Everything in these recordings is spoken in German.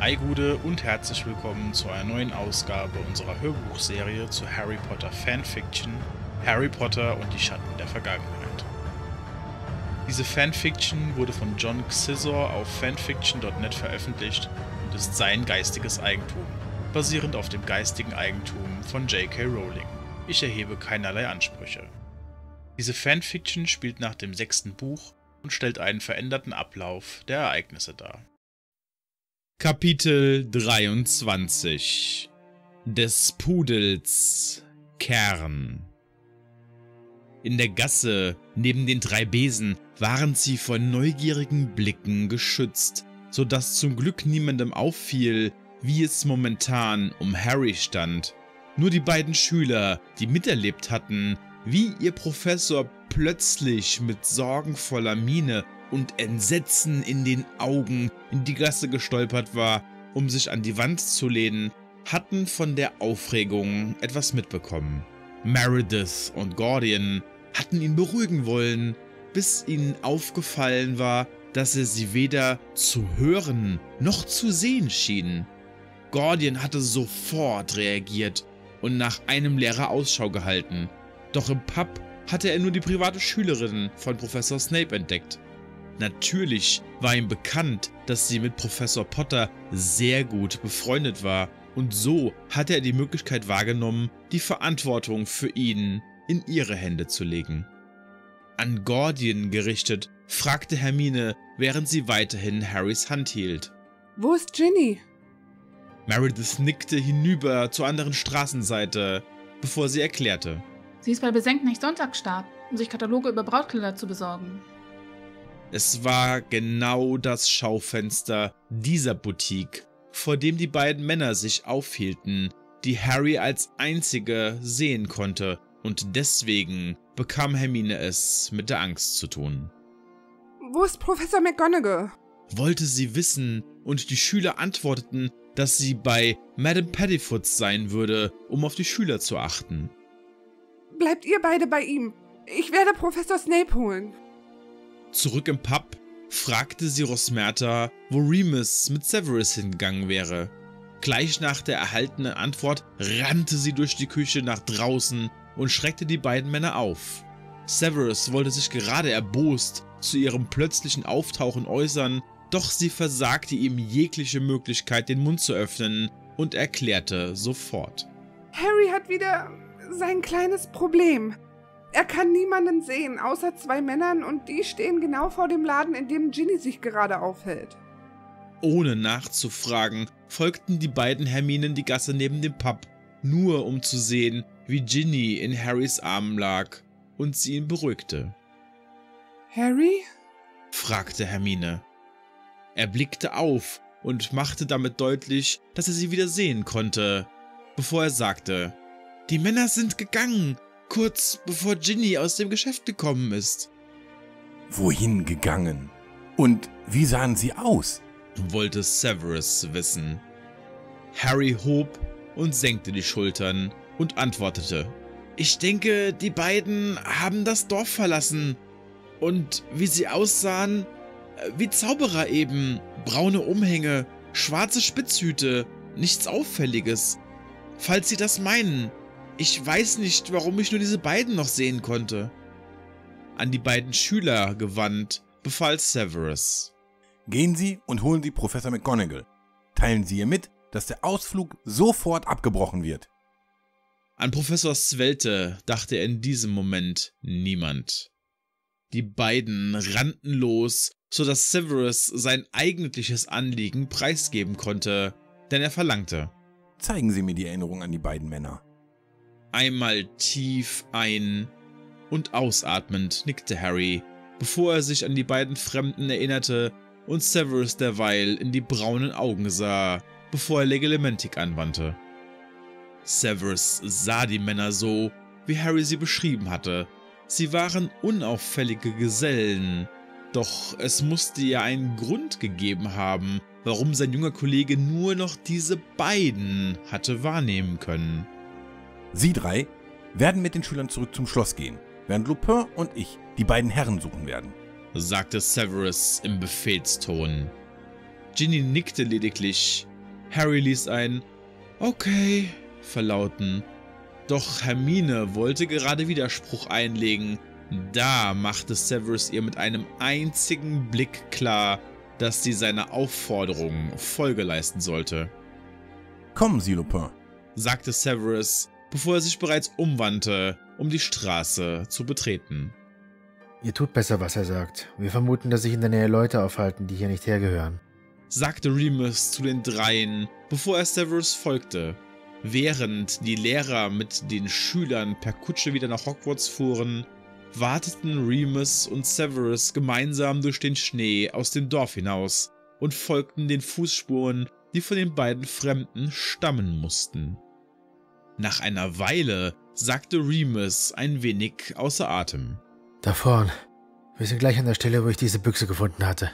Ei Gude und herzlich willkommen zu einer neuen Ausgabe unserer Hörbuchserie zu Harry Potter Fanfiction Harry Potter und die Schatten der Vergangenheit. Diese Fanfiction wurde von John Xizor auf fanfiction.net veröffentlicht und ist sein geistiges Eigentum, basierend auf dem geistigen Eigentum von J.K. Rowling. Ich erhebe keinerlei Ansprüche. Diese Fanfiction spielt nach dem 6. Buch und stellt einen veränderten Ablauf der Ereignisse dar. Kapitel 23 Des Pudels Kern. In der Gasse neben den 3 Besen waren sie von neugierigen Blicken geschützt, sodass zum Glück niemandem auffiel, wie es momentan um Harry stand. Nur die beiden Schüler, die miterlebt hatten, wie ihr Professor plötzlich mit sorgenvoller Miene und Entsetzen in den Augen in die Gasse gestolpert war, um sich an die Wand zu lehnen, hatten von der Aufregung etwas mitbekommen. Meredith und Gordian hatten ihn beruhigen wollen, bis ihnen aufgefallen war, dass er sie weder zu hören noch zu sehen schien. Gordian hatte sofort reagiert und nach einem Lehrer Ausschau gehalten, doch im Pub hatte er nur die private Schülerin von Professor Snape entdeckt. Natürlich war ihm bekannt, dass sie mit Professor Potter sehr gut befreundet war, und so hatte er die Möglichkeit wahrgenommen, die Verantwortung für ihn in ihre Hände zu legen. An Gordian gerichtet, fragte Hermine, während sie weiterhin Harrys Hand hielt. Wo ist Ginny? Meredith nickte hinüber zur anderen Straßenseite, bevor sie erklärte. Sie ist bei Besenkt Sonntagsstab, um sich Kataloge über Brautkleider zu besorgen. Es war genau das Schaufenster dieser Boutique, vor dem die beiden Männer sich aufhielten, die Harry als einzige sehen konnte, und deswegen bekam Hermine es mit der Angst zu tun. Wo ist Professor McGonagall? Wollte sie wissen, und die Schüler antworteten, dass sie bei Madame Pettifoots sein würde, um auf die Schüler zu achten. Bleibt ihr beide bei ihm. Ich werde Professor Snape holen. Zurück im Pub fragte sie Rosmerta, wo Remus mit Severus hingegangen wäre. Gleich nach der erhaltenen Antwort rannte sie durch die Küche nach draußen und schreckte die beiden Männer auf. Severus wollte sich gerade erbost zu ihrem plötzlichen Auftauchen äußern, doch sie versagte ihm jegliche Möglichkeit, den Mund zu öffnen, und erklärte sofort. Harry hat wieder sein kleines Problem. Er kann niemanden sehen, außer 2 Männern, und die stehen genau vor dem Laden, in dem Ginny sich gerade aufhält. Ohne nachzufragen, folgten die beiden Herminen die Gasse neben dem Pub, nur um zu sehen, wie Ginny in Harrys Armen lag und sie ihn beruhigte. Harry? Fragte Hermine. Er blickte auf und machte damit deutlich, dass er sie wieder sehen konnte, bevor er sagte: Die Männer sind gegangen, kurz bevor Ginny aus dem Geschäft gekommen ist. Wohin gegangen? Und wie sahen sie aus? Wollte Severus wissen. Harry hob und senkte die Schultern und antwortete: Ich denke, die beiden haben das Dorf verlassen. Und wie sie aussahen, wie Zauberer eben, braune Umhänge, schwarze Spitzhüte, nichts Auffälliges. Falls Sie das meinen, ich weiß nicht, warum ich nur diese beiden noch sehen konnte. An die beiden Schüler gewandt, befahl Severus. Gehen Sie und holen Sie Professor McGonagall. Teilen Sie ihr mit, dass der Ausflug sofort abgebrochen wird. An Professor Svelte dachte in diesem Moment niemand. Die beiden rannten los, sodass Severus sein eigentliches Anliegen preisgeben konnte, denn er verlangte: Zeigen Sie mir die Erinnerung an die beiden Männer. Einmal tief ein- und ausatmend nickte Harry, bevor er sich an die beiden Fremden erinnerte und Severus derweil in die braunen Augen sah, bevor er Legilementik anwandte. Severus sah die Männer so, wie Harry sie beschrieben hatte. Sie waren unauffällige Gesellen, doch es musste ja einen Grund gegeben haben, warum sein junger Kollege nur noch diese beiden hatte wahrnehmen können. Sie 3 werden mit den Schülern zurück zum Schloss gehen, während Lupin und ich die beiden Herren suchen werden, sagte Severus im Befehlston. Ginny nickte lediglich Harry ließ ein „Okay" verlauten. Doch Hermine wollte gerade Widerspruch einlegen. Da machte Severus ihr mit einem einzigen Blick klar, dass sie seiner Aufforderung Folge leisten sollte. Kommen Sie, Lupin, sagte Severus, bevor er sich bereits umwandte, um die Straße zu betreten. Ihr tut besser, was er sagt. Wir vermuten, dass sich in der Nähe Leute aufhalten, die hier nicht hergehören, sagte Remus zu den dreien, bevor er Severus folgte. Während die Lehrer mit den Schülern per Kutsche wieder nach Hogwarts fuhren, warteten Remus und Severus gemeinsam durch den Schnee aus dem Dorf hinaus und folgten den Fußspuren, die von den beiden Fremden stammen mussten. Nach einer Weile sagte Remus ein wenig außer Atem. Da vorn. Wir sind gleich an der Stelle, wo ich diese Büchse gefunden hatte.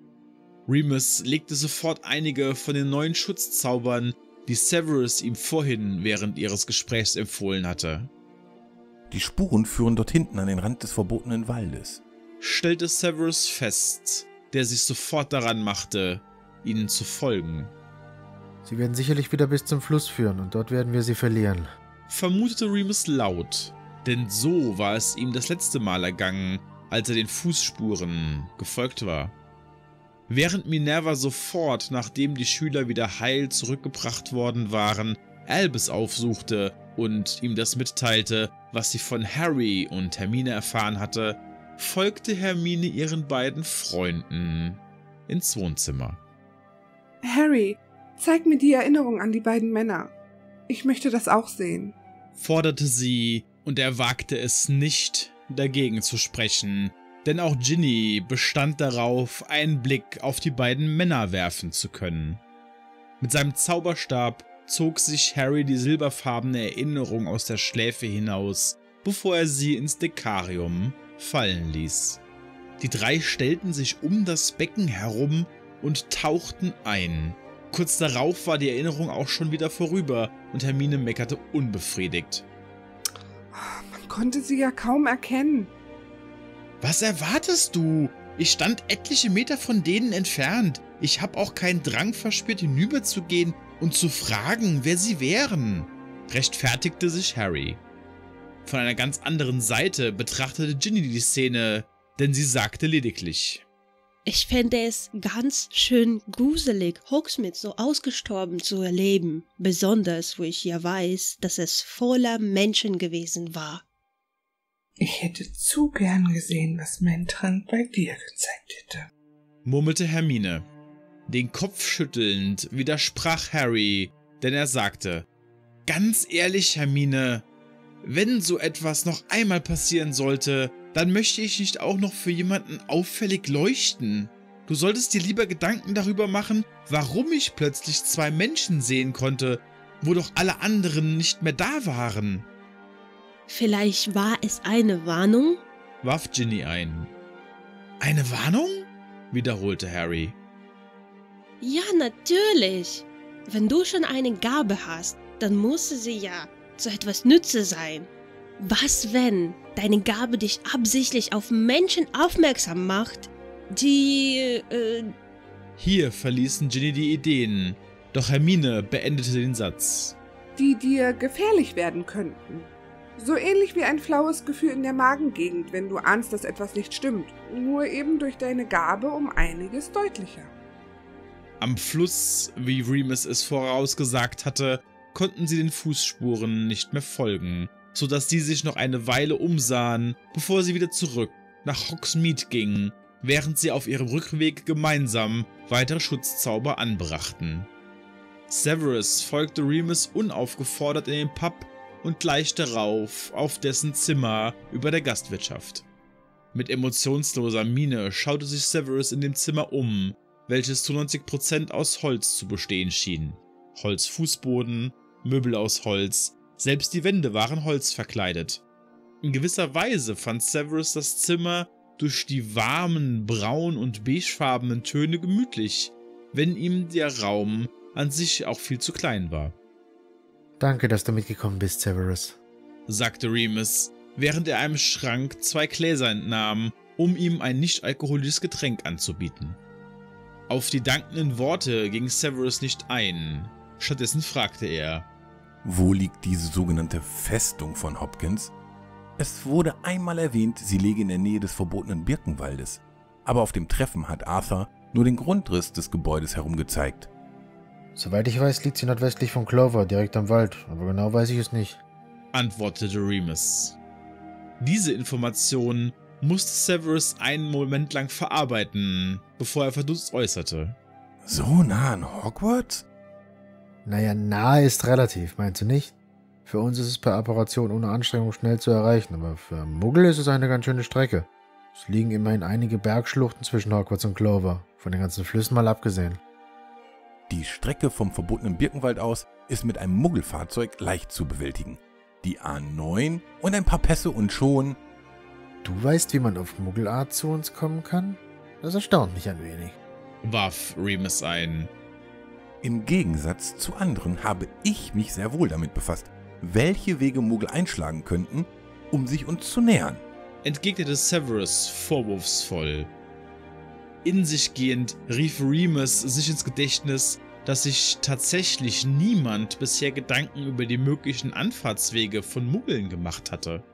Remus legte sofort einige von den neuen Schutzzaubern, die Severus ihm vorhin während ihres Gesprächs empfohlen hatte. Die Spuren führen dort hinten an den Rand des verbotenen Waldes, stellte Severus fest, der sich sofort daran machte, ihnen zu folgen. Sie werden sicherlich wieder bis zum Fluss führen und dort werden wir sie verlieren, vermutete Remus laut, denn so war es ihm das letzte Mal ergangen, als er den Fußspuren gefolgt war. Während Minerva sofort, nachdem die Schüler wieder heil zurückgebracht worden waren, Albus aufsuchte und ihm das mitteilte, was sie von Harry und Hermine erfahren hatte, folgte Hermine ihren beiden Freunden ins Wohnzimmer. Harry, zeig mir die Erinnerung an die beiden Männer. Ich möchte das auch sehen, forderte sie, und er wagte es nicht, dagegen zu sprechen, denn auch Ginny bestand darauf, einen Blick auf die beiden Männer werfen zu können. Mit seinem Zauberstab zog sich Harry die silberfarbene Erinnerung aus der Schläfe hinaus, bevor er sie ins Dekarium fallen ließ. Die drei stellten sich um das Becken herum und tauchten ein. Kurz darauf war die Erinnerung auch schon wieder vorüber und Hermine meckerte unbefriedigt. Man konnte sie ja kaum erkennen. Was erwartest du? Ich stand etliche Meter von denen entfernt. Ich habe auch keinen Drang verspürt, hinüberzugehen und zu fragen, wer sie wären, rechtfertigte sich Harry. Von einer ganz anderen Seite betrachtete Ginny die Szene, denn sie sagte lediglich: Ich fände es ganz schön gruselig, Hogsmeade so ausgestorben zu erleben, besonders wo ich ja weiß, dass es voller Menschen gewesen war. Ich hätte zu gern gesehen, was mein Trank bei dir gezeigt hätte, murmelte Hermine. Den Kopf schüttelnd widersprach Harry, denn er sagte: Ganz ehrlich, Hermine, wenn so etwas noch einmal passieren sollte, dann möchte ich nicht auch noch für jemanden auffällig leuchten. Du solltest dir lieber Gedanken darüber machen, warum ich plötzlich zwei Menschen sehen konnte, wo doch alle anderen nicht mehr da waren. Vielleicht war es eine Warnung? Warf Ginny ein. Eine Warnung? Wiederholte Harry. Ja, natürlich. Wenn du schon eine Gabe hast, dann muss sie ja zu etwas Nütze sein. Was, wenn deine Gabe dich absichtlich auf Menschen aufmerksam macht, die, Hier verließen Ginny die Ideen, doch Hermine beendete den Satz. Die dir gefährlich werden könnten. So ähnlich wie ein flaues Gefühl in der Magengegend, wenn du ahnst, dass etwas nicht stimmt. Nur eben durch deine Gabe um einiges deutlicher. Am Fluss, wie Remus es vorausgesagt hatte, konnten sie den Fußspuren nicht mehr folgen, sodass sie sich noch eine Weile umsahen, bevor sie wieder zurück nach Hogsmeade gingen, während sie auf ihrem Rückweg gemeinsam weitere Schutzzauber anbrachten. Severus folgte Remus unaufgefordert in den Pub und gleich darauf auf dessen Zimmer über der Gastwirtschaft. Mit emotionsloser Miene schaute sich Severus in dem Zimmer um, welches zu 90% aus Holz zu bestehen schien. Holzfußboden, Möbel aus Holz, selbst die Wände waren holzverkleidet. In gewisser Weise fand Severus das Zimmer durch die warmen, braun- und beigefarbenen Töne gemütlich, wenn ihm der Raum an sich auch viel zu klein war. Danke, dass du mitgekommen bist, Severus, sagte Remus, während er einem Schrank 2 Gläser entnahm, um ihm ein nicht alkoholisches Getränk anzubieten. Auf die dankenden Worte ging Severus nicht ein. Stattdessen fragte er: Wo liegt diese sogenannte Festung von Hopkins? Es wurde einmal erwähnt, sie läge in der Nähe des verbotenen Birkenwaldes. Aber auf dem Treffen hat Arthur nur den Grundriss des Gebäudes herumgezeigt. Soweit ich weiß, liegt sie nordwestlich von Clover, direkt am Wald, aber genau weiß ich es nicht, antwortete Remus. Diese Information musste Severus einen Moment lang verarbeiten, bevor er Verdutzt äußerte. So nah an Hogwarts? Naja, nahe ist relativ, meinst du nicht? Für uns ist es per Apparation ohne Anstrengung schnell zu erreichen, aber für Muggel ist es eine ganz schöne Strecke. Es liegen immerhin einige Bergschluchten zwischen Hogwarts und Clover, von den ganzen Flüssen mal abgesehen. Die Strecke vom verbotenen Birkenwald aus ist mit einem Muggelfahrzeug leicht zu bewältigen. Die A9 und ein paar Pässe und schon... Du weißt, wie man auf Muggelart zu uns kommen kann? Das erstaunt mich ein wenig, warf Remus ein. Im Gegensatz zu anderen habe ich mich sehr wohl damit befasst, welche Wege Muggel einschlagen könnten, um sich uns zu nähern, entgegnete Severus vorwurfsvoll. In sich gehend rief Remus sich ins Gedächtnis, dass sich tatsächlich niemand bisher Gedanken über die möglichen Anfahrtswege von Muggeln gemacht hatte.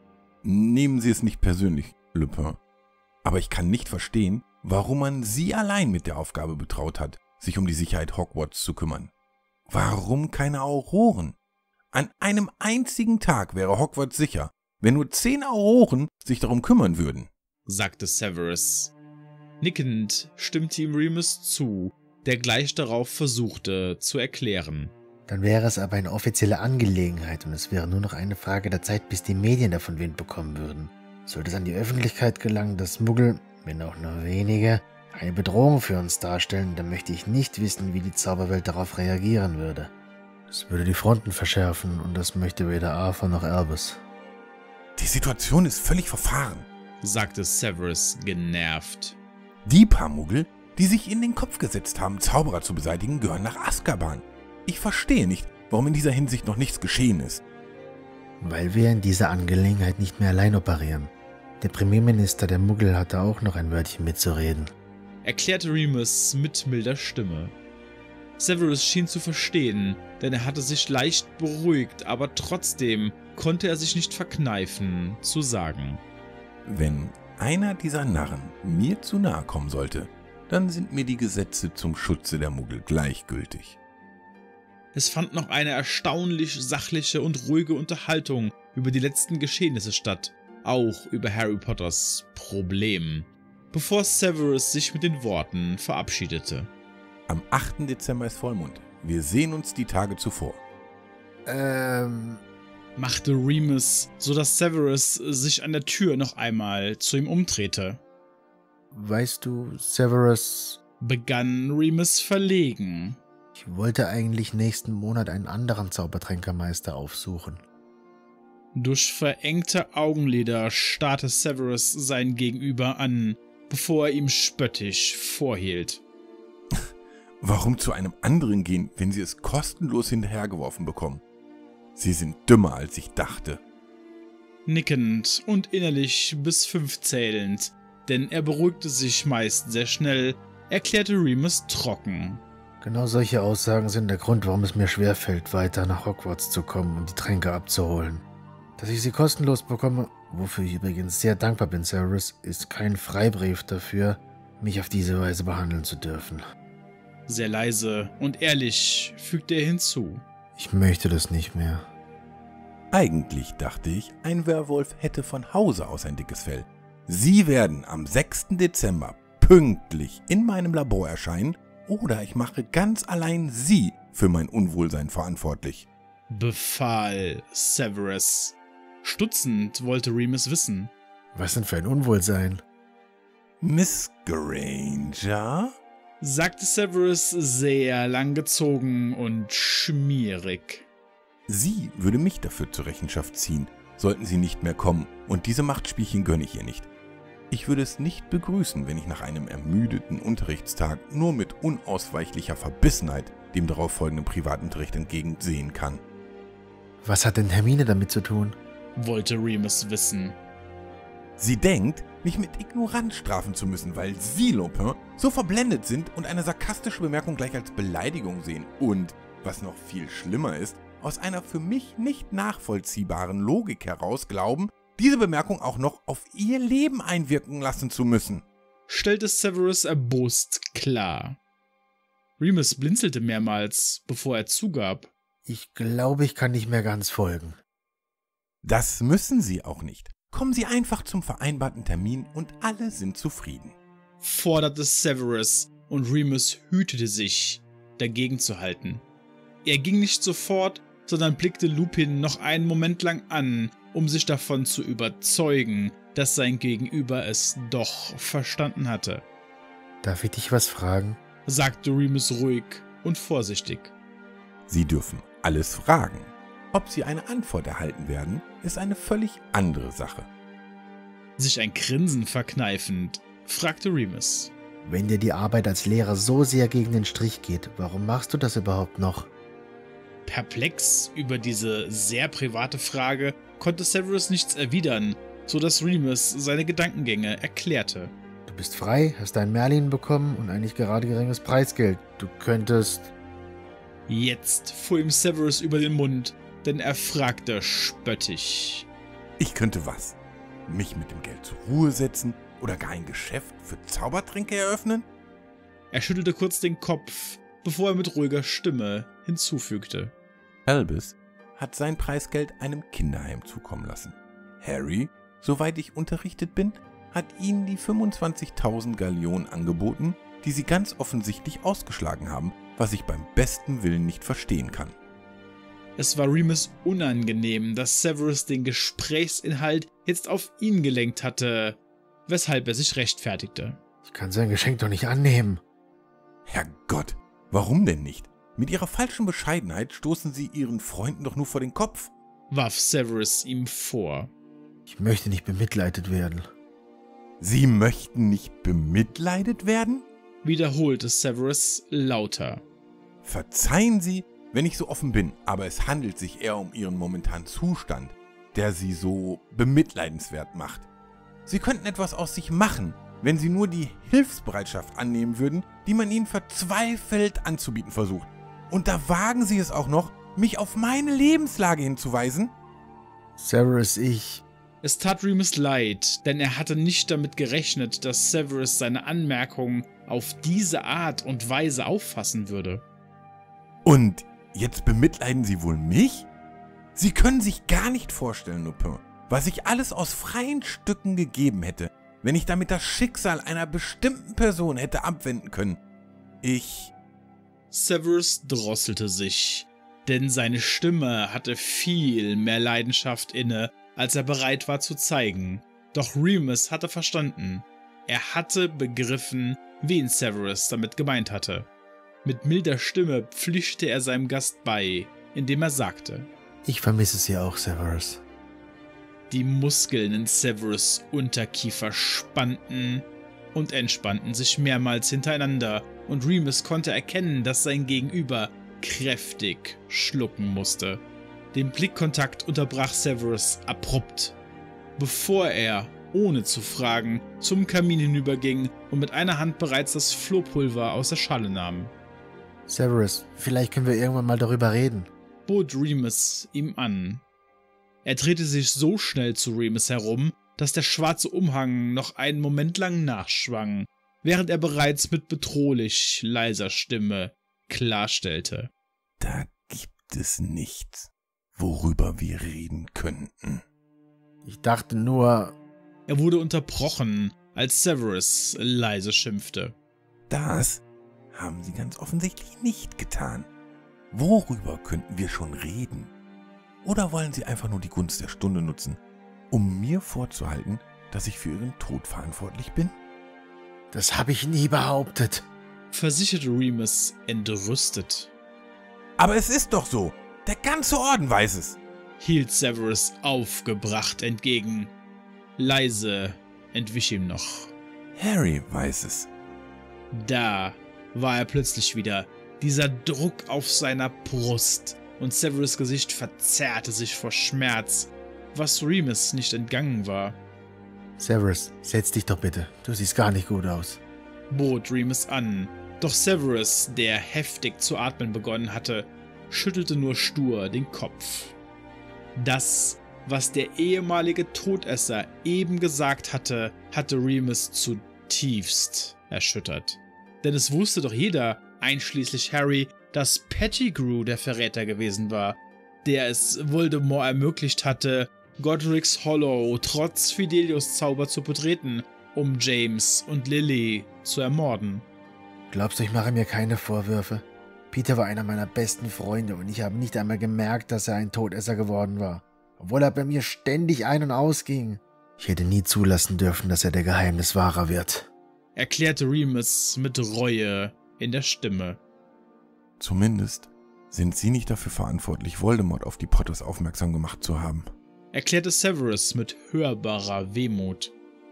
Nehmen Sie es nicht persönlich, Lupin, aber ich kann nicht verstehen, warum man Sie allein mit der Aufgabe betraut hat, sich um die Sicherheit Hogwarts zu kümmern. Warum keine Auroren? An einem einzigen Tag wäre Hogwarts sicher, wenn nur 10 Auroren sich darum kümmern würden, sagte Severus. Nickend stimmte ihm Remus zu, der gleich darauf versuchte zu erklären. Dann wäre es aber eine offizielle Angelegenheit und es wäre nur noch eine Frage der Zeit, bis die Medien davon Wind bekommen würden. Sollte es an die Öffentlichkeit gelangen, dass Muggel, wenn auch nur wenige, eine Bedrohung für uns darstellen, dann möchte ich nicht wissen, wie die Zauberwelt darauf reagieren würde. Das würde die Fronten verschärfen und das möchte weder Arthur noch Albus. Die Situation ist völlig verfahren, sagte Severus genervt. Die paar Muggel, die sich in den Kopf gesetzt haben, Zauberer zu beseitigen, gehören nach Azkaban. Ich verstehe nicht, warum in dieser Hinsicht noch nichts geschehen ist. Weil wir in dieser Angelegenheit nicht mehr allein operieren. Der Premierminister der Muggel hatte auch noch ein Wörtchen mitzureden, erklärte Remus mit milder Stimme. Severus schien zu verstehen, denn er hatte sich leicht beruhigt, aber trotzdem konnte er sich nicht verkneifen, zu sagen: Wenn einer dieser Narren mir zu nahe kommen sollte, dann sind mir die Gesetze zum Schutze der Muggel gleichgültig. Es fand noch eine erstaunlich sachliche und ruhige Unterhaltung über die letzten Geschehnisse statt, auch über Harry Potters Problem, bevor Severus sich mit den Worten verabschiedete. Am 8. Dezember ist Vollmond. Wir sehen uns die Tage zuvor. Machte Remus, sodass Severus sich an der Tür noch einmal zu ihm umdrehte. Weißt du, Severus, begann Remus verlegen. Ich wollte eigentlich nächsten Monat einen anderen Zaubertränkermeister aufsuchen. Durch verengte Augenlider starrte Severus sein Gegenüber an, bevor er ihm spöttisch vorhielt. Warum zu einem anderen gehen, wenn sie es kostenlos hinterhergeworfen bekommen? Sie sind dümmer, als ich dachte. Nickend und innerlich bis 5 zählend, denn er beruhigte sich meist sehr schnell, erklärte Remus trocken. Genau solche Aussagen sind der Grund, warum es mir schwerfällt, weiter nach Hogwarts zu kommen, um die Tränke abzuholen. Dass ich sie kostenlos bekomme, wofür ich übrigens sehr dankbar bin, Severus, ist kein Freibrief dafür, mich auf diese Weise behandeln zu dürfen. Sehr leise und ehrlich fügte er hinzu. Ich möchte das nicht mehr. Eigentlich dachte ich, ein Werwolf hätte von Hause aus ein dickes Fell. Sie werden am 6. Dezember pünktlich in meinem Labor erscheinen oder ich mache ganz allein Sie für mein Unwohlsein verantwortlich, befahl Severus. Stutzend wollte Remus wissen. Was denn für ein Unwohlsein? Miss Granger? Sagte Severus sehr langgezogen und schmierig. Sie würde mich dafür zur Rechenschaft ziehen, sollten Sie nicht mehr kommen, und diese Machtspielchen gönne ich ihr nicht. Ich würde es nicht begrüßen, wenn ich nach einem ermüdeten Unterrichtstag nur mit unausweichlicher Verbissenheit dem darauffolgenden Privatunterricht entgegensehen kann. Was hat denn Hermine damit zu tun? Wollte Remus wissen. Sie denkt, mich mit Ignoranz strafen zu müssen, weil Sie, Lupin, so verblendet sind und eine sarkastische Bemerkung gleich als Beleidigung sehen und, was noch viel schlimmer ist, aus einer für mich nicht nachvollziehbaren Logik heraus glauben, diese Bemerkung auch noch auf Ihr Leben einwirken lassen zu müssen. Stellte Severus erbost klar. Remus blinzelte mehrmals, bevor er zugab. Ich glaube, ich kann nicht mehr ganz folgen. Das müssen Sie auch nicht. Kommen Sie einfach zum vereinbarten Termin und alle sind zufrieden. Forderte Severus und Remus hütete sich, dagegen zu halten. Er ging nicht sofort, sondern blickte Lupin noch einen Moment lang an, um sich davon zu überzeugen, dass sein Gegenüber es doch verstanden hatte. Darf ich dich was fragen? Sagte Remus ruhig und vorsichtig. Sie dürfen alles fragen. Ob Sie eine Antwort erhalten werden, ist eine völlig andere Sache. Sich ein Grinsen verkneifend, fragte Remus. Wenn dir die Arbeit als Lehrer so sehr gegen den Strich geht, warum machst du das überhaupt noch? Perplex über diese sehr private Frage konnte Severus nichts erwidern, so dass Remus seine Gedankengänge erklärte. Du bist frei, hast deinen Merlin bekommen und ein nicht gerade geringes Preisgeld. Du könntest... Jetzt fuhr ihm Severus über den Mund, denn er fragte spöttisch. Ich könnte was? Mich mit dem Geld zur Ruhe setzen oder gar ein Geschäft für Zaubertränke eröffnen? Er schüttelte kurz den Kopf, bevor er mit ruhiger Stimme hinzufügte. Albus hat sein Preisgeld einem Kinderheim zukommen lassen. Harry, soweit ich unterrichtet bin, hat ihnen die 25.000 Gallionen angeboten, die sie ganz offensichtlich ausgeschlagen haben, was ich beim besten Willen nicht verstehen kann. Es war Remus unangenehm, dass Severus den Gesprächsinhalt jetzt auf ihn gelenkt hatte, weshalb er sich rechtfertigte. Ich kann sein Geschenk doch nicht annehmen. Herrgott, warum denn nicht? Mit ihrer falschen Bescheidenheit stoßen sie ihren Freunden doch nur vor den Kopf, warf Severus ihm vor. Ich möchte nicht bemitleidet werden. Sie möchten nicht bemitleidet werden? Wiederholte Severus lauter. Verzeihen Sie, wenn ich so offen bin, aber es handelt sich eher um Ihren momentanen Zustand, der Sie so bemitleidenswert macht. Sie könnten etwas aus sich machen, wenn Sie nur die Hilfsbereitschaft annehmen würden, die man Ihnen verzweifelt anzubieten versucht. Und da wagen Sie es auch noch, mich auf meine Lebenslage hinzuweisen? Severus, Es tat Remus leid, denn er hatte nicht damit gerechnet, dass Severus seine Anmerkung auf diese Art und Weise auffassen würde. Und jetzt bemitleiden Sie wohl mich? Sie können sich gar nicht vorstellen, Lupin, was ich alles aus freien Stücken gegeben hätte, wenn ich damit das Schicksal einer bestimmten Person hätte abwenden können. Severus drosselte sich, denn seine Stimme hatte viel mehr Leidenschaft inne, als er bereit war zu zeigen. Doch Remus hatte verstanden. Er hatte begriffen, wen Severus damit gemeint hatte. Mit milder Stimme pflichtete er seinem Gast bei, indem er sagte: Ich vermisse Sie auch, Severus. Die Muskeln in Severus' Unterkiefer spannten und entspannten sich mehrmals hintereinander, und Remus konnte erkennen, dass sein Gegenüber kräftig schlucken musste. Den Blickkontakt unterbrach Severus abrupt, bevor er, ohne zu fragen, zum Kamin hinüberging und mit einer Hand bereits das Flohpulver aus der Schale nahm. Severus, vielleicht können wir irgendwann mal darüber reden, bot Remus ihm an. Er drehte sich so schnell zu Remus herum, dass der schwarze Umhang noch einen Moment lang nachschwang, während er bereits mit bedrohlich leiser Stimme klarstellte: Da gibt es nichts, worüber wir reden könnten. Ich dachte nur... Er wurde unterbrochen, als Severus leise schimpfte. Das haben Sie ganz offensichtlich nicht getan. Worüber könnten wir schon reden? Oder wollen Sie einfach nur die Gunst der Stunde nutzen, um mir vorzuhalten, dass ich für Ihren Tod verantwortlich bin? Das habe ich nie behauptet, versicherte Remus entrüstet. Aber es ist doch so. Der ganze Orden weiß es, hielt Severus aufgebracht entgegen. Leise entwich ihm noch: Harry weiß es. Da war er plötzlich wieder, dieser Druck auf seiner Brust, und Severus' Gesicht verzerrte sich vor Schmerz, was Remus nicht entgangen war. Severus, setz dich doch bitte. Du siehst gar nicht gut aus. Bot Remus an. Doch Severus, der heftig zu atmen begonnen hatte, schüttelte nur stur den Kopf. Das, was der ehemalige Todesser eben gesagt hatte, hatte Remus zutiefst erschüttert. Denn es wusste doch jeder, einschließlich Harry, dass Pettigrew der Verräter gewesen war, der es Voldemort ermöglicht hatte, Godric's Hollow trotz Fidelius Zauber zu betreten, um James und Lily zu ermorden. Glaubst du, ich mache mir keine Vorwürfe? Peter war einer meiner besten Freunde und ich habe nicht einmal gemerkt, dass er ein Todesser geworden war, obwohl er bei mir ständig ein- und ausging. Ich hätte nie zulassen dürfen, dass er der Geheimniswahrer wird, erklärte Remus mit Reue in der Stimme. Zumindest sind Sie nicht dafür verantwortlich, Voldemort auf die Potters aufmerksam gemacht zu haben, erklärte Severus mit hörbarer Wehmut.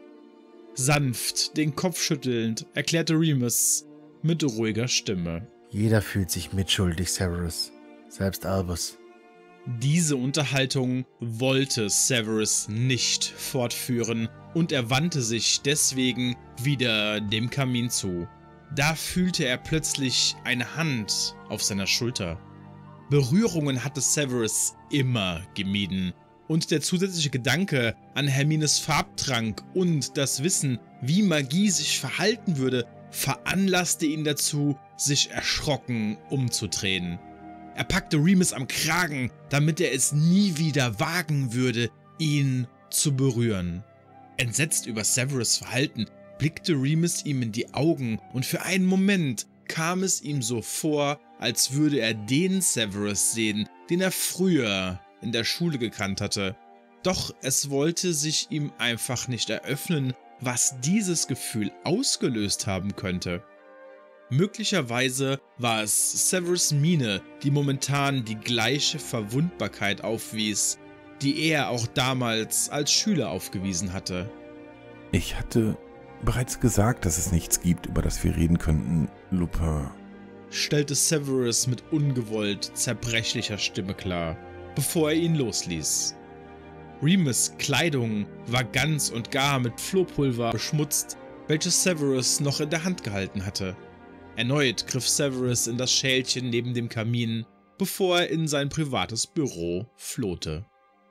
Sanft, den Kopf schüttelnd, erklärte Remus mit ruhiger Stimme. Jeder fühlt sich mitschuldig, Severus. Selbst Albus. Diese Unterhaltung wollte Severus nicht fortführen und er wandte sich deswegen wieder dem Kamin zu. Da fühlte er plötzlich eine Hand auf seiner Schulter. Berührungen hatte Severus immer gemieden und der zusätzliche Gedanke an Hermines Farbtrank und das Wissen, wie Magie sich verhalten würde, veranlasste ihn dazu, sich erschrocken umzudrehen. Er packte Remus am Kragen, damit er es nie wieder wagen würde, ihn zu berühren. Entsetzt über Severus' Verhalten blickte Remus ihm in die Augen und für einen Moment kam es ihm so vor, als würde er den Severus sehen, den er früher in der Schule gekannt hatte. Doch es wollte sich ihm einfach nicht eröffnen, was dieses Gefühl ausgelöst haben könnte. Möglicherweise war es Severus' Miene, die momentan die gleiche Verwundbarkeit aufwies, die er auch damals als Schüler aufgewiesen hatte. Ich hatte bereits gesagt, dass es nichts gibt, über das wir reden könnten, Lupin, stellte Severus mit ungewollt zerbrechlicher Stimme klar, bevor er ihn losließ. Remus' Kleidung war ganz und gar mit Flohpulver beschmutzt, welches Severus noch in der Hand gehalten hatte. Erneut griff Severus in das Schälchen neben dem Kamin, bevor er in sein privates Büro flohte.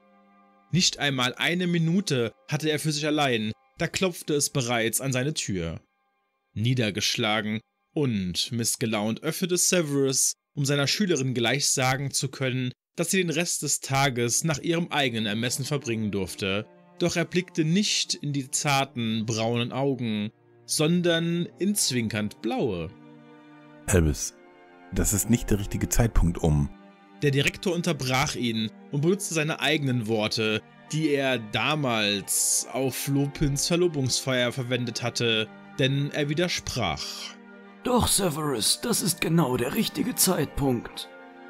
Nicht einmal eine Minute hatte er für sich allein, da klopfte es bereits an seine Tür. Niedergeschlagen und missgelaunt öffnete Severus, um seiner Schülerin gleich sagen zu können, dass sie den Rest des Tages nach ihrem eigenen Ermessen verbringen durfte, doch er blickte nicht in die zarten, braunen Augen, sondern in zwinkernd blaue. Albus, das ist nicht der richtige Zeitpunkt, um... Der Direktor unterbrach ihn und benutzte seine eigenen Worte, die er damals auf Lupins Verlobungsfeier verwendet hatte, denn er widersprach. Doch, Severus, das ist genau der richtige Zeitpunkt.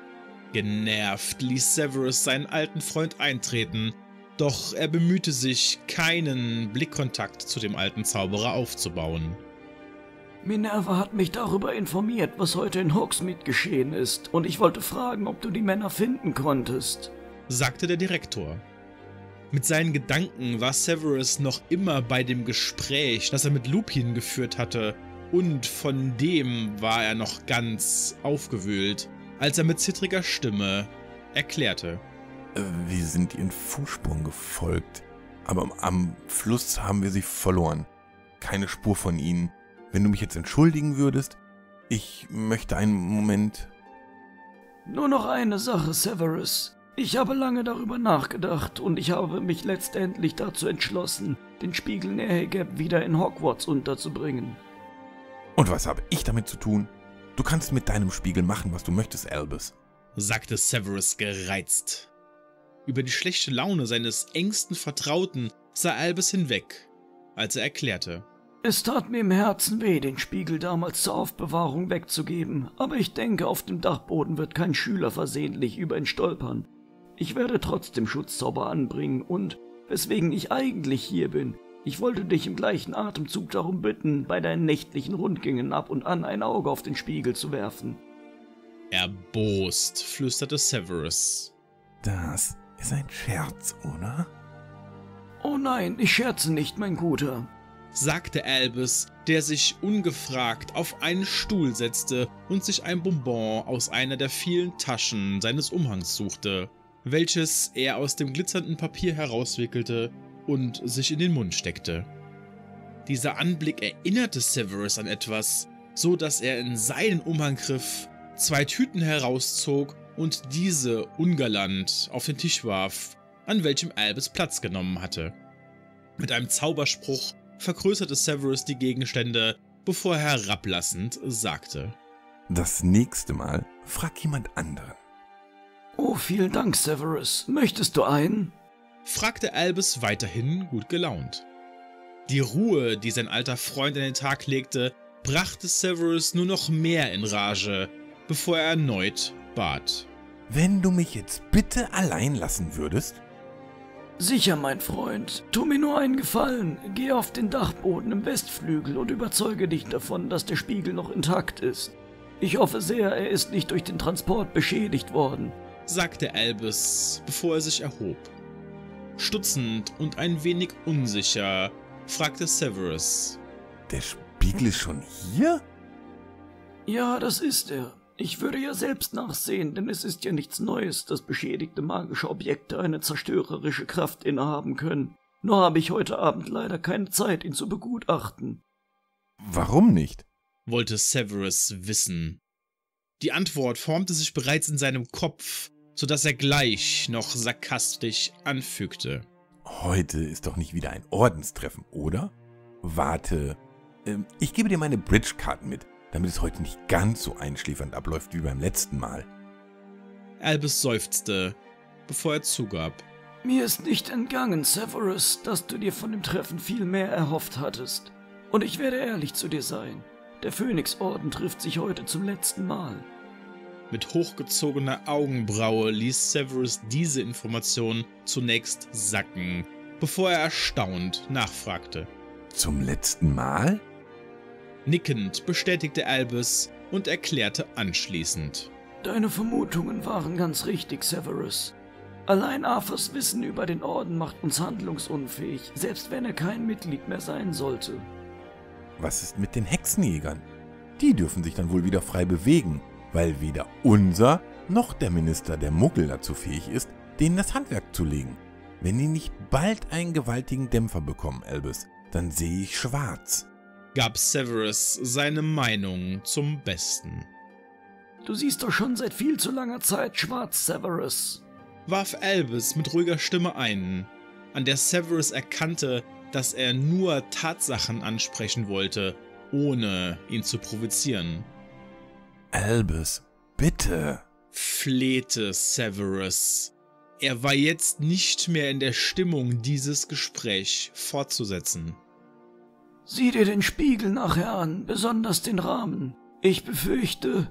Genervt ließ Severus seinen alten Freund eintreten, doch er bemühte sich, keinen Blickkontakt zu dem alten Zauberer aufzubauen. Minerva hat mich darüber informiert, was heute in Hogsmeade geschehen ist, und ich wollte fragen, ob du die Männer finden konntest, sagte der Direktor. Mit seinen Gedanken war Severus noch immer bei dem Gespräch, das er mit Lupin geführt hatte, und von dem war er noch ganz aufgewühlt, als er mit zittriger Stimme erklärte. Wir sind ihren Fußspuren gefolgt, aber am Fluss haben wir sie verloren. Keine Spur von ihnen. Wenn du mich jetzt entschuldigen würdest, ich möchte einen Moment... Nur noch eine Sache, Severus. Ich habe lange darüber nachgedacht und ich habe mich letztendlich dazu entschlossen, den Spiegel Nehegeb wieder in Hogwarts unterzubringen. Und was habe ich damit zu tun? Du kannst mit deinem Spiegel machen, was du möchtest, Albus, sagte Severus gereizt. Über die schlechte Laune seines engsten Vertrauten sah Albus hinweg, als er erklärte. Es tat mir im Herzen weh, den Spiegel damals zur Aufbewahrung wegzugeben, aber ich denke, auf dem Dachboden wird kein Schüler versehentlich über ihn stolpern. Ich werde trotzdem Schutzzauber anbringen und, weswegen ich eigentlich hier bin, ich wollte dich im gleichen Atemzug darum bitten, bei deinen nächtlichen Rundgängen ab und an ein Auge auf den Spiegel zu werfen. Erbost flüsterte Severus. Das ist ein Scherz, oder? Oh nein, ich scherze nicht, mein Guter, sagte Albus, der sich ungefragt auf einen Stuhl setzte und sich ein Bonbon aus einer der vielen Taschen seines Umhangs suchte, welches er aus dem glitzernden Papier herauswickelte und sich in den Mund steckte. Dieser Anblick erinnerte Severus an etwas, so dass er in seinen Umhang griff, 2 Tüten herauszog und diese ungalant auf den Tisch warf, an welchem Albus Platz genommen hatte. Mit einem Zauberspruch vergrößerte Severus die Gegenstände, bevor er herablassend sagte: Das nächste Mal frag jemand anderen. Oh, vielen Dank, Severus. Möchtest du einen? Fragte Albus weiterhin gut gelaunt. Die Ruhe, die sein alter Freund an den Tag legte, brachte Severus nur noch mehr in Rage, bevor er erneut bat. Wenn du mich jetzt bitte allein lassen würdest? Sicher, mein Freund. Tu mir nur einen Gefallen. Geh auf den Dachboden im Westflügel und überzeuge dich davon, dass der Spiegel noch intakt ist. Ich hoffe sehr, er ist nicht durch den Transport beschädigt worden, sagte Albus, bevor er sich erhob. Stutzend und ein wenig unsicher fragte Severus: Der Spiegel ist schon hier? Ja, das ist er. Ich würde ja selbst nachsehen, denn es ist ja nichts Neues, dass beschädigte magische Objekte eine zerstörerische Kraft innehaben können. Nur habe ich heute Abend leider keine Zeit, ihn zu begutachten. Warum nicht? Wollte Severus wissen. Die Antwort formte sich bereits in seinem Kopf, so dass er gleich noch sarkastisch anfügte: Heute ist doch nicht wieder ein Ordenstreffen, oder? Warte, ich gebe dir meine Bridge-Karten mit, damit es heute nicht ganz so einschläfernd abläuft wie beim letzten Mal. Albus seufzte, bevor er zugab: Mir ist nicht entgangen, Severus, dass du dir von dem Treffen viel mehr erhofft hattest. Und ich werde ehrlich zu dir sein. Der Phönixorden trifft sich heute zum letzten Mal. Mit hochgezogener Augenbraue ließ Severus diese Information zunächst sacken, bevor er erstaunt nachfragte: Zum letzten Mal? Nickend bestätigte Albus und erklärte anschließend: Deine Vermutungen waren ganz richtig, Severus. Allein Arthurs Wissen über den Orden macht uns handlungsunfähig, selbst wenn er kein Mitglied mehr sein sollte. Was ist mit den Hexenjägern? Die dürfen sich dann wohl wieder frei bewegen, weil weder unser noch der Minister der Muggel dazu fähig ist, denen das Handwerk zu legen. Wenn die nicht bald einen gewaltigen Dämpfer bekommen, Albus, dann sehe ich schwarz. Gab Severus seine Meinung zum Besten. Du siehst doch schon seit viel zu langer Zeit schwarz, Severus, warf Albus mit ruhiger Stimme ein, an der Severus erkannte, dass er nur Tatsachen ansprechen wollte, ohne ihn zu provozieren. Albus, bitte, flehte Severus. Er war jetzt nicht mehr in der Stimmung, dieses Gespräch fortzusetzen. Sieh dir den Spiegel nachher an, besonders den Rahmen. Ich befürchte,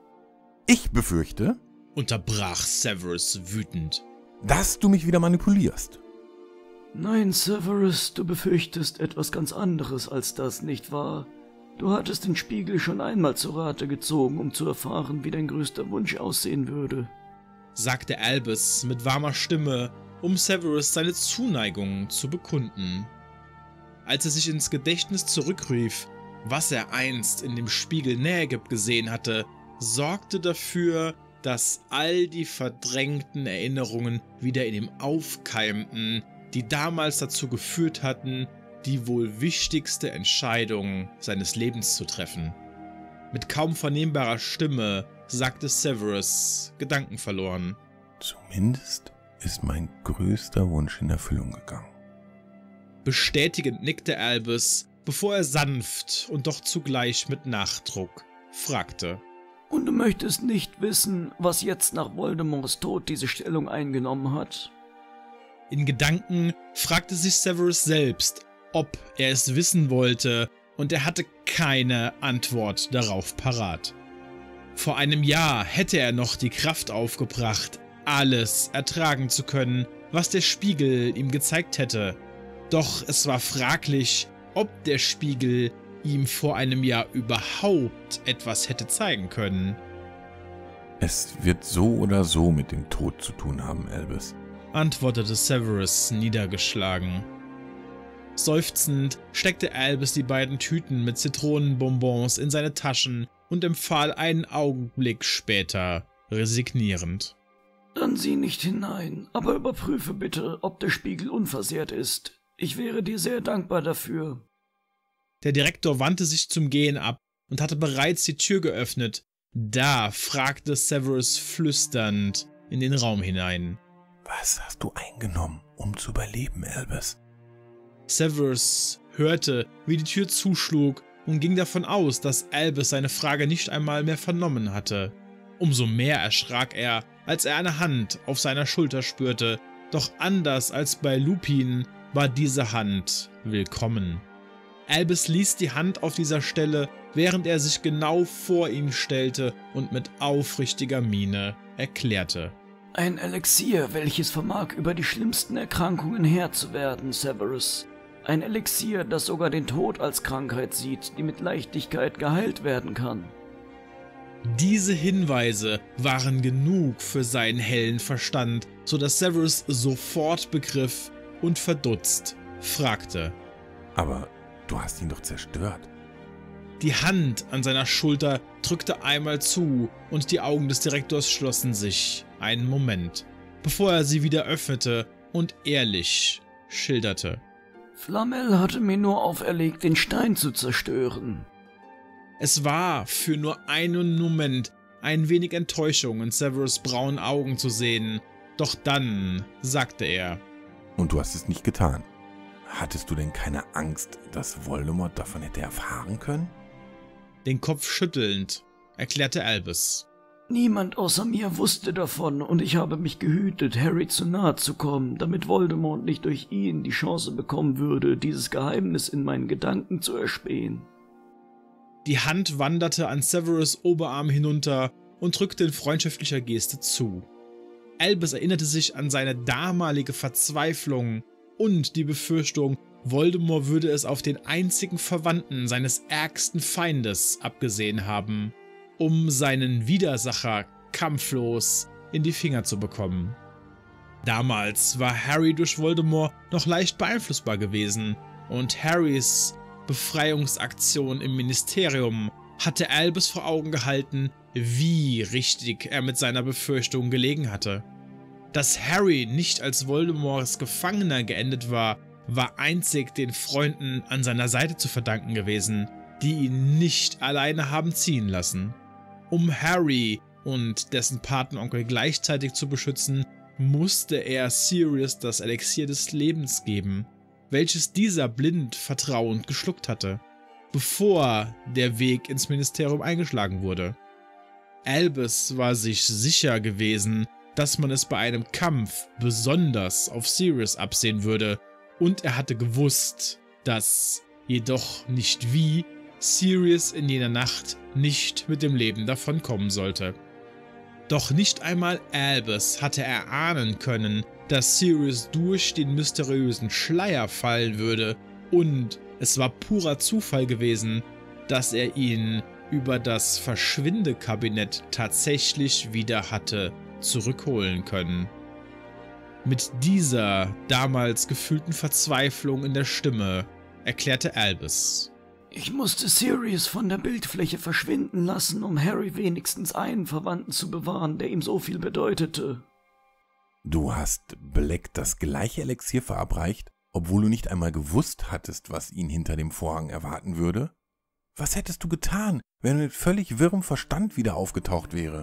unterbrach Severus wütend, dass du mich wieder manipulierst. Nein, Severus, du befürchtest etwas ganz anderes als das, nicht wahr? Du hattest den Spiegel schon einmal zu Rate gezogen, um zu erfahren, wie dein größter Wunsch aussehen würde, sagte Albus mit warmer Stimme, um Severus seine Zuneigung zu bekunden. Als er sich ins Gedächtnis zurückrief, was er einst in dem Spiegel Nägib gesehen hatte, sorgte dafür, dass all die verdrängten Erinnerungen wieder in ihm aufkeimten, die damals dazu geführt hatten, die wohl wichtigste Entscheidung seines Lebens zu treffen. Mit kaum vernehmbarer Stimme sagte Severus, gedankenverloren: Zumindest ist mein größter Wunsch in Erfüllung gegangen. Bestätigend nickte Albus, bevor er sanft und doch zugleich mit Nachdruck fragte: Und du möchtest nicht wissen, was jetzt nach Voldemorts Tod diese Stellung eingenommen hat? In Gedanken fragte sich Severus selbst, ob er es wissen wollte, und er hatte keine Antwort darauf parat. Vor einem Jahr hätte er noch die Kraft aufgebracht, alles ertragen zu können, was der Spiegel ihm gezeigt hätte. Doch es war fraglich, ob der Spiegel ihm vor einem Jahr überhaupt etwas hätte zeigen können. Es wird so oder so mit dem Tod zu tun haben, Albus, antwortete Severus niedergeschlagen. Seufzend steckte Albus die beiden Tüten mit Zitronenbonbons in seine Taschen und empfahl einen Augenblick später resignierend: Dann sieh nicht hinein, aber überprüfe bitte, ob der Spiegel unversehrt ist. Ich wäre dir sehr dankbar dafür. Der Direktor wandte sich zum Gehen ab und hatte bereits die Tür geöffnet. Da fragte Severus flüsternd in den Raum hinein: Was hast du eingenommen, um zu überleben, Albus? Severus hörte, wie die Tür zuschlug und ging davon aus, dass Albus seine Frage nicht einmal mehr vernommen hatte. Umso mehr erschrak er, als er eine Hand auf seiner Schulter spürte, doch anders als bei Lupin war diese Hand willkommen. Albus ließ die Hand auf dieser Stelle, während er sich genau vor ihn stellte und mit aufrichtiger Miene erklärte: Ein Elixier, welches vermag, über die schlimmsten Erkrankungen Herr zu werden, Severus. Ein Elixier, das sogar den Tod als Krankheit sieht, die mit Leichtigkeit geheilt werden kann. Diese Hinweise waren genug für seinen hellen Verstand, so dass Severus sofort begriff und verdutzt fragte: Aber du hast ihn doch zerstört. Die Hand an seiner Schulter drückte einmal zu und die Augen des Direktors schlossen sich einen Moment, bevor er sie wieder öffnete und ehrlich schilderte: Flamel hatte mir nur auferlegt, den Stein zu zerstören. Es war für nur einen Moment ein wenig Enttäuschung in Severus' braunen Augen zu sehen, doch dann sagte er: Und du hast es nicht getan. Hattest du denn keine Angst, dass Voldemort davon hätte erfahren können? Den Kopf schüttelnd erklärte Albus: Niemand außer mir wusste davon und ich habe mich gehütet, Harry zu nahe zu kommen, damit Voldemort nicht durch ihn die Chance bekommen würde, dieses Geheimnis in meinen Gedanken zu erspähen. Die Hand wanderte an Severus' Oberarm hinunter und drückte in freundschaftlicher Geste zu. Albus erinnerte sich an seine damalige Verzweiflung und die Befürchtung, Voldemort würde es auf den einzigen Verwandten seines ärgsten Feindes abgesehen haben, um seinen Widersacher kampflos in die Finger zu bekommen. Damals war Harry durch Voldemort noch leicht beeinflussbar gewesen und Harrys Befreiungsaktion im Ministerium hatte Albus vor Augen gehalten, wie richtig er mit seiner Befürchtung gelegen hatte. Dass Harry nicht als Voldemorts Gefangener geendet war, war einzig den Freunden an seiner Seite zu verdanken gewesen, die ihn nicht alleine haben ziehen lassen. Um Harry und dessen Patenonkel gleichzeitig zu beschützen, musste er Sirius das Elixier des Lebens geben, welches dieser blind vertrauend geschluckt hatte, bevor der Weg ins Ministerium eingeschlagen wurde. Albus war sich sicher gewesen, dass man es bei einem Kampf besonders auf Sirius absehen würde, und er hatte gewusst, dass, jedoch nicht wie, Sirius in jener Nacht nicht mit dem Leben davonkommen sollte. Doch nicht einmal Albus hatte erahnen können, dass Sirius durch den mysteriösen Schleier fallen würde, und es war purer Zufall gewesen, dass er ihn über das Verschwindekabinett tatsächlich wieder hatte zurückholen können. Mit dieser damals gefühlten Verzweiflung in der Stimme erklärte Albus: Ich musste Sirius von der Bildfläche verschwinden lassen, um Harry wenigstens einen Verwandten zu bewahren, der ihm so viel bedeutete. Du hast Black das gleiche Elixier verabreicht, obwohl du nicht einmal gewusst hattest, was ihn hinter dem Vorhang erwarten würde? Was hättest du getan, wenn er mit völlig wirrem Verstand wieder aufgetaucht wäre?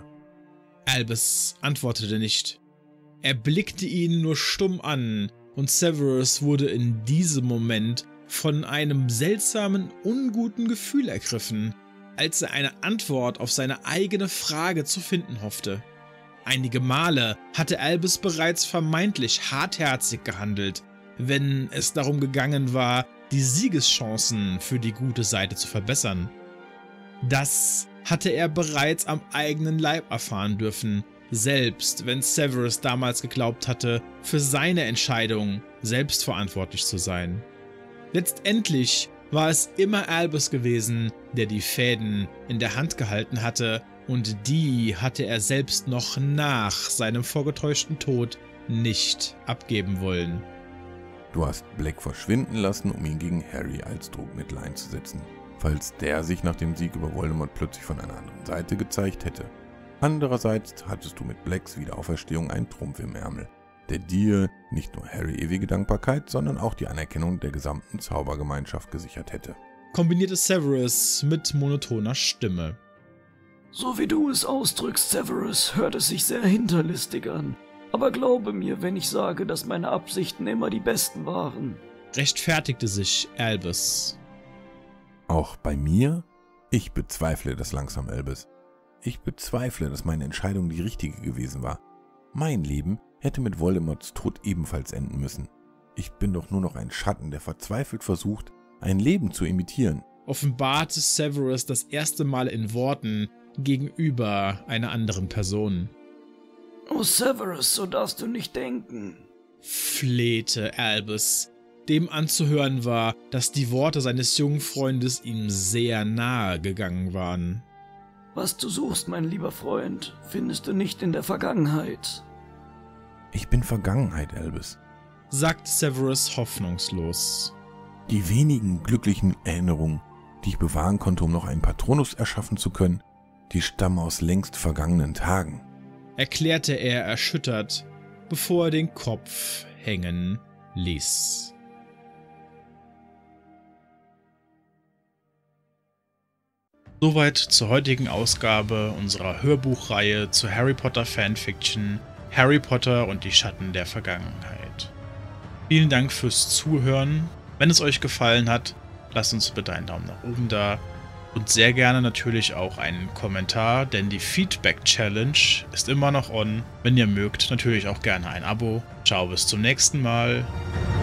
Albus antwortete nicht. Er blickte ihn nur stumm an, und Severus wurde in diesem Moment von einem seltsamen, unguten Gefühl ergriffen, als er eine Antwort auf seine eigene Frage zu finden hoffte. Einige Male hatte Albus bereits vermeintlich hartherzig gehandelt, wenn es darum gegangen war, die Siegeschancen für die gute Seite zu verbessern. Das hatte er bereits am eigenen Leib erfahren dürfen, selbst wenn Severus damals geglaubt hatte, für seine Entscheidung selbst verantwortlich zu sein. Letztendlich war es immer Albus gewesen, der die Fäden in der Hand gehalten hatte, und die hatte er selbst noch nach seinem vorgetäuschten Tod nicht abgeben wollen. Du hast Black verschwinden lassen, um ihn gegen Harry als Druckmittel einzusetzen, falls der sich nach dem Sieg über Voldemort plötzlich von einer anderen Seite gezeigt hätte. Andererseits hattest du mit Blacks Wiederauferstehung einen Trumpf im Ärmel, der dir nicht nur Harry ewige Dankbarkeit, sondern auch die Anerkennung der gesamten Zaubergemeinschaft gesichert hätte. Kombinierte Severus mit monotoner Stimme. So wie du es ausdrückst, Severus, hört es sich sehr hinterlistig an. Aber glaube mir, wenn ich sage, dass meine Absichten immer die besten waren. Rechtfertigte sich Albus. Auch bei mir? Ich bezweifle das langsam, Albus. Ich bezweifle, dass meine Entscheidung die richtige gewesen war. Mein Leben hätte mit Voldemorts Tod ebenfalls enden müssen. Ich bin doch nur noch ein Schatten, der verzweifelt versucht, ein Leben zu imitieren. Offenbarte Severus das erste Mal in Worten gegenüber einer anderen Person. Oh Severus, so darfst du nicht denken, Flehte Albus, dem anzuhören war, dass die Worte seines jungen Freundes ihm sehr nahe gegangen waren. Was du suchst, mein lieber Freund, findest du nicht in der Vergangenheit. Ich bin Vergangenheit, Albus, sagte Severus hoffnungslos. Die wenigen glücklichen Erinnerungen, die ich bewahren konnte, um noch einen Patronus erschaffen zu können, die stammen aus längst vergangenen Tagen, erklärte er erschüttert, bevor er den Kopf hängen ließ. Soweit zur heutigen Ausgabe unserer Hörbuchreihe zu Harry Potter Fanfiction Harry Potter und die Schatten der Vergangenheit. Vielen Dank fürs Zuhören. Wenn es euch gefallen hat, lasst uns bitte einen Daumen nach oben da und sehr gerne natürlich auch einen Kommentar, denn die Feedback Challenge ist immer noch on. Wenn ihr mögt, natürlich auch gerne ein Abo. Ciao, bis zum nächsten Mal.